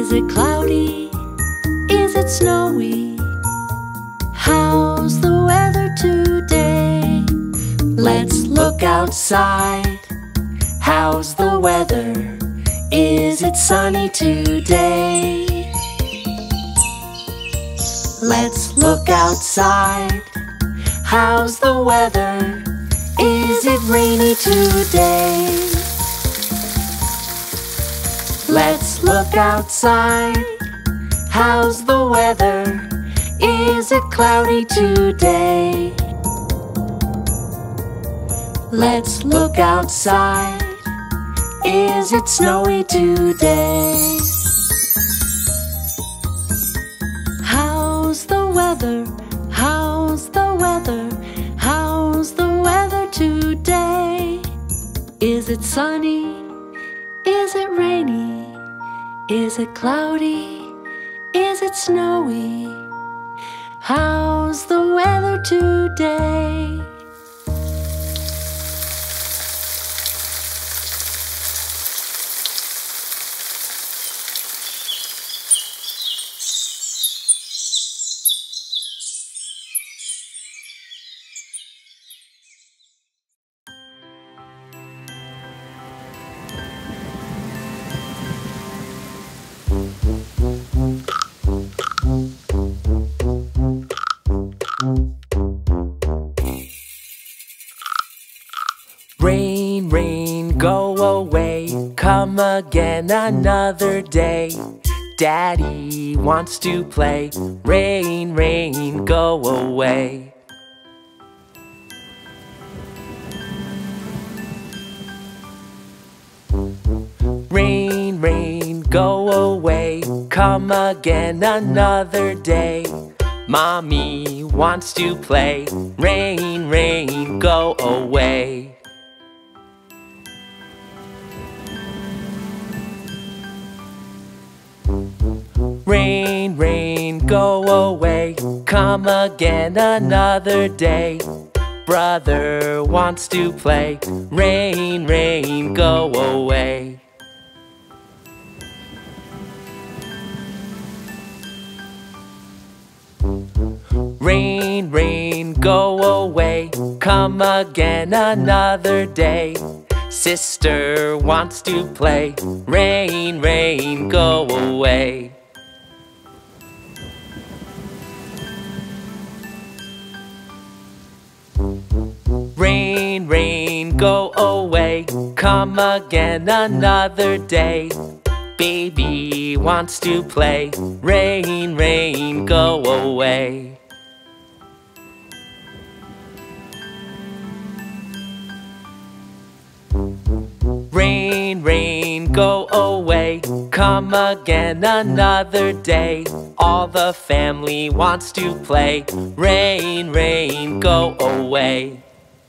Is it cloudy? Is it snowy? How's the weather today? Let's look outside. How's the weather? Is it sunny today? Let's look outside. How's the weather? Is it rainy today? Let's look outside. How's the weather? Is it cloudy today? Let's look outside. Is it snowy today? How's the weather? How's the weather? How's the weather today? Is it sunny? Is it rainy? Is it cloudy? Is it snowy? How's the weather today? Rain, rain, go away. Come again another day. Daddy wants to play. Rain, rain, go away. Rain, rain, go away. Come again another day. Mommy wants to play. Rain, rain, go away. Rain, rain, go away. Come again another day. Brother wants to play. Rain, rain, go away. Rain, rain, go away. Come again another day. Sister wants to play. Rain, rain, go away. Rain, rain, go away. Come again another day. Baby wants to play. Rain, rain, go away. Rain, rain, go away. Come again another day. All the family wants to play. Rain, rain, go away.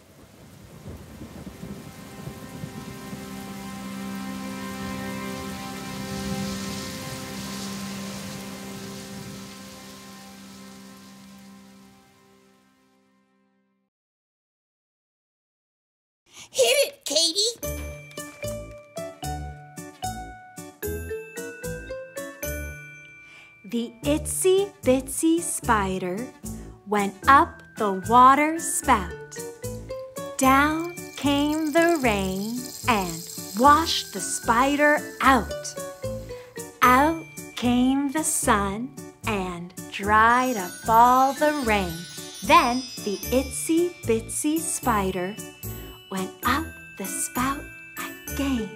Hit it, Katie! The itsy bitsy spider went up the water spout. Down came the rain and washed the spider out. Out came the sun and dried up all the rain. Then the itsy bitsy spider went up the spout again.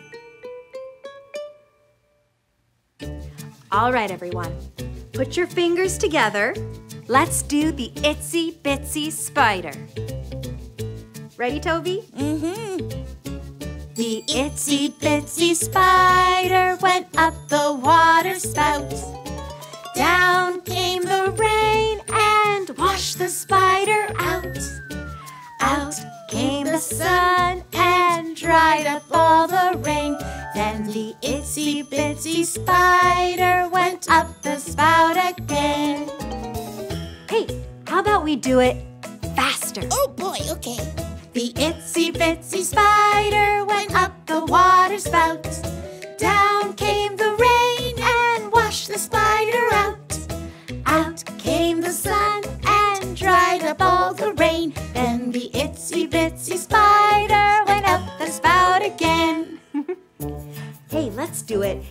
All right, everyone, put your fingers together. Let's do the itsy bitsy spider. Ready, Toby? Mm-hmm. The itsy bitsy spider went up the water spout. Down came the rain and washed the spider out. Out came the sun and dried up all the rain. Then the itsy bitsy spider went up the spout again. Hey, how about we do it faster? Oh boy, okay. The itsy bitsy spider went up the water spout. Down came the rain and washed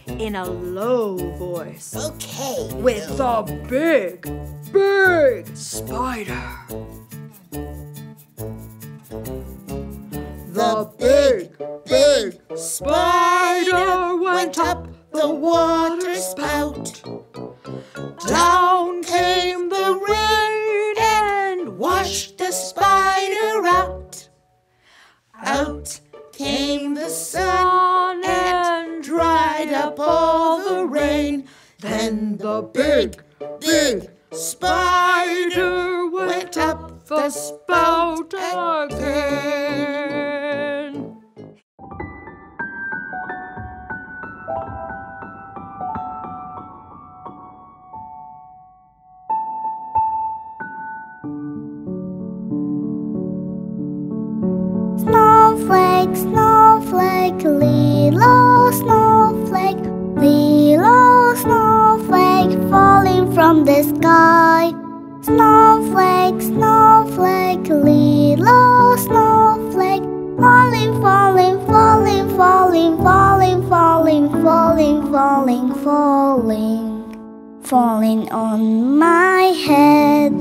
in a low voice. Okay. With the big, big spider. The big, big spider went up the water spout. Down came the rain and washed the spider out. Out came the sun and dried up all the rain. Then the big, big spider went up the spout again. Snowflake, snowflake, little snowflake, little snowflake falling from the sky. Snowflake, snowflake, little snowflake, falling, falling, falling, falling, falling, falling, falling, falling, falling, falling on my head.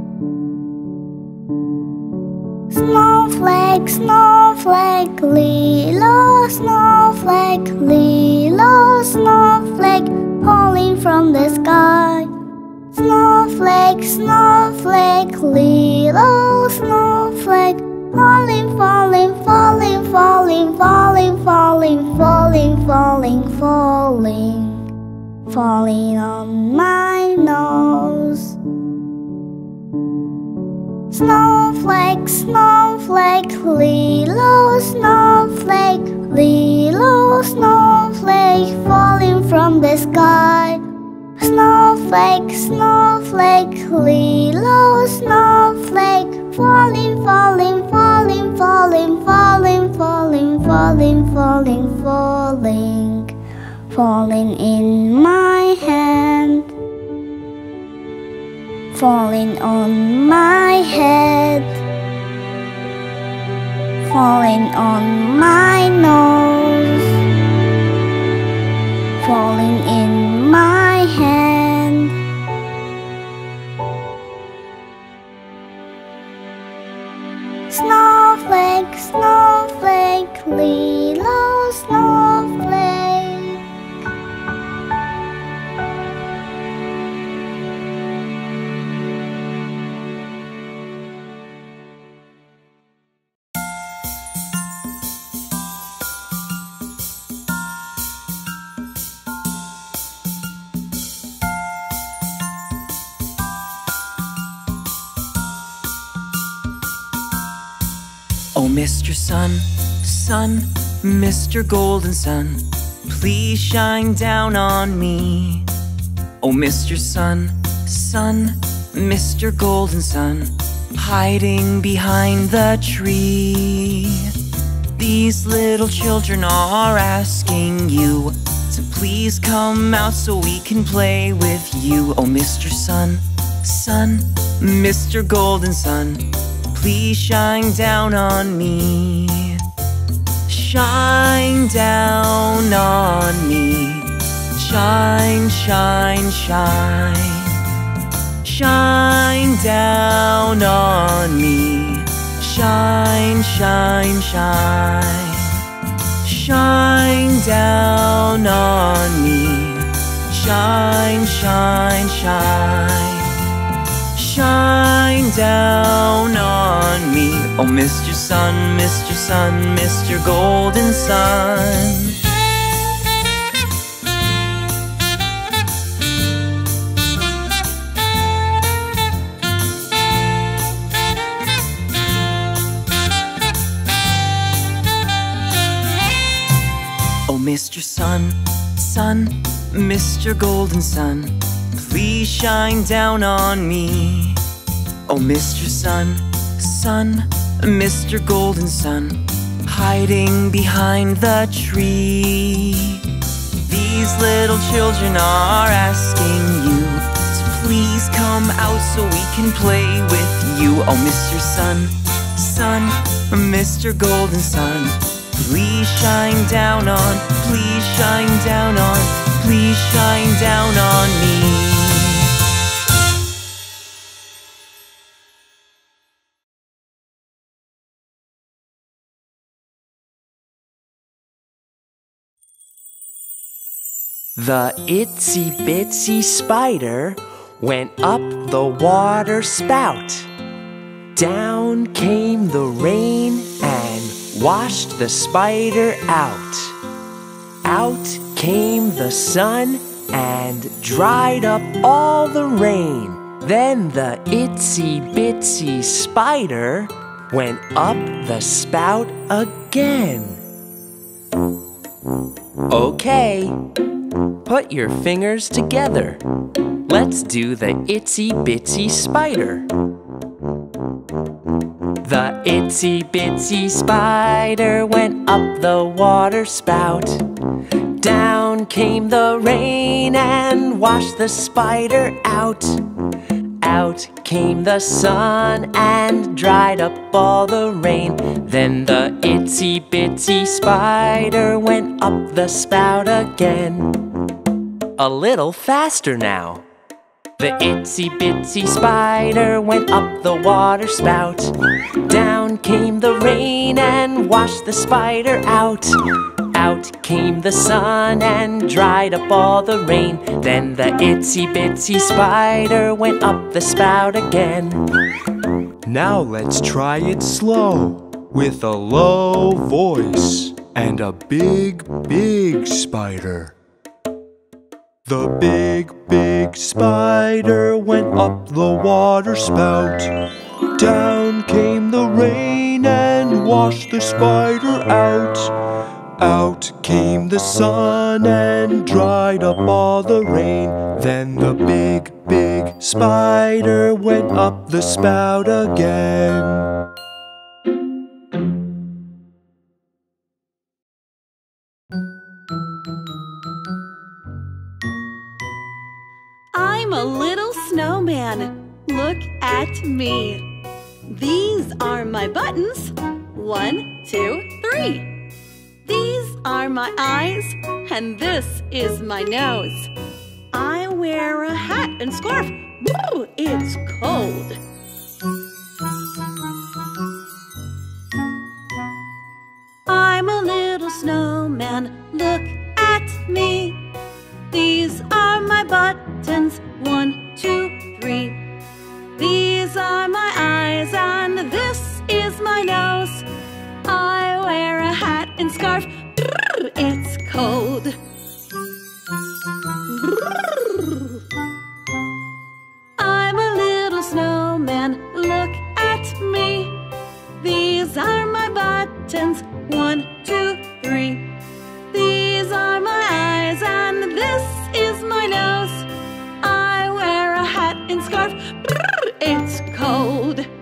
Snowflake, snowflake, little snowflake, little snowflake, falling from the sky. Snowflake, snowflake, little snowflake, falling, falling, falling, falling, falling, falling, falling, falling, falling, falling on my nose. Snowflake, snowflake, little snowflake, little snowflake, falling from the sky. Snowflake, snowflake, little snowflake, falling, falling, falling, falling, falling, falling, falling, falling, falling, falling in my hand. Falling on my head, falling on my nose, falling in my hand. Snowflake, snowflake, little snowflake. Oh, Mr. Sun, Sun, Mr. Golden Sun, please shine down on me. Oh, Mr. Sun, Sun, Mr. Golden Sun, hiding behind the tree. These little children are asking you to please come out so we can play with you. Oh, Mr. Sun, Sun, Mr. Golden Sun, please shine down on me. Shine down on me. Shine, shine, shine. Shine down on me. Shine, shine, shine. Shine down on me. Shine, shine, shine. Shine down on me. Oh, Mr. Sun, Mr. Sun, Mr. Golden Sun. Oh, Mr. Sun, Sun, Mr. Golden Sun, please shine down on me. Oh, Mr. Sun, Sun, Mr. Golden Sun, hiding behind the tree. These little children are asking you to please come out so we can play with you. Oh, Mr. Sun, Sun, Mr. Golden Sun, please shine down on, please shine down on The itsy bitsy spider went up the water spout. Down came the rain and washed the spider out. Out came the sun and dried up all the rain. Then the itsy bitsy spider went up the spout again. Okay, put your fingers together. Let's do the itsy bitsy spider. The itsy bitsy spider went up the water spout. Down came the rain and washed the spider out. Out came the sun and dried up all the rain. Then the itsy bitsy spider went up the spout again. A little faster now. The itsy bitsy spider went up the water spout. Down came the rain and washed the spider out. Out came the sun and dried up all the rain. Then the itsy bitsy spider went up the spout again. Now let's try it slow, with a low voice and a big, big spider. The big, big spider went up the water spout. Down came the rain and washed the spider out. Out came the sun and dried up all the rain. Then the big, big spider went up the spout again. I'm a little snowman. Look at me. These are my buttons. 1, 2, 3. These are my eyes, and this is my nose. I wear a hat and scarf. Woo, it's cold. I'm a little snowman. Look at me. These are my buttons. 1, 2, 3. These are my eyes, and this is my nose. I wear a hat and scarf. It's cold. I'm a little snowman. Look at me. These are my buttons. 1, 2, 3. These are my eyes, and this is my nose. I wear a hat and scarf. It's cold.